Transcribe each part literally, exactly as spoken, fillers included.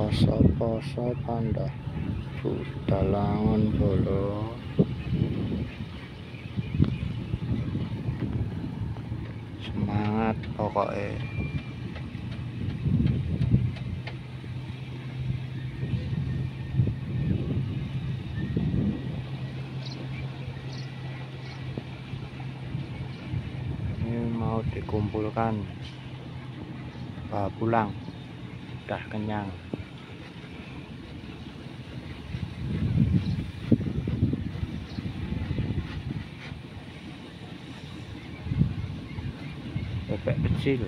poso-poso panda dalangan bolo semangat pokoknya. Ini mau dikumpulkan bawa pulang, udah kenyang. Bebek kecil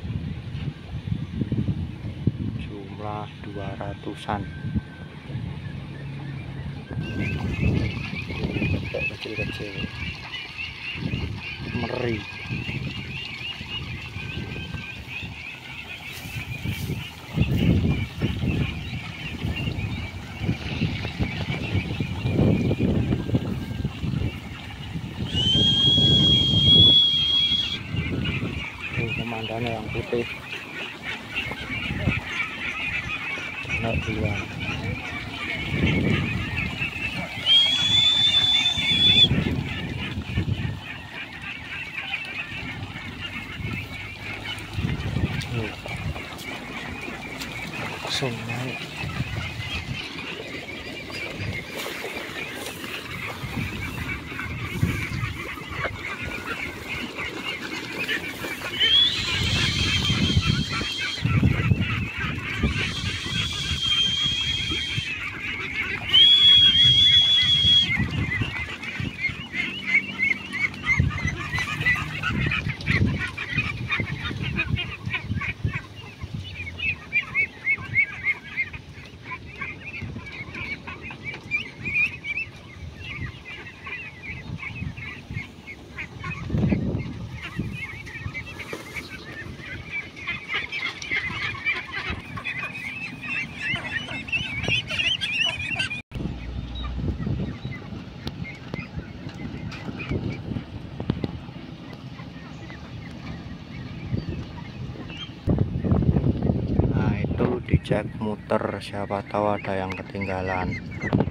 jumlah dua ratusan. Bebek kecil-kecil meri. Pemandangan yang putih naik duluan. Langsung naik. Nah itu dicek muter, siapa tahu ada yang ketinggalan.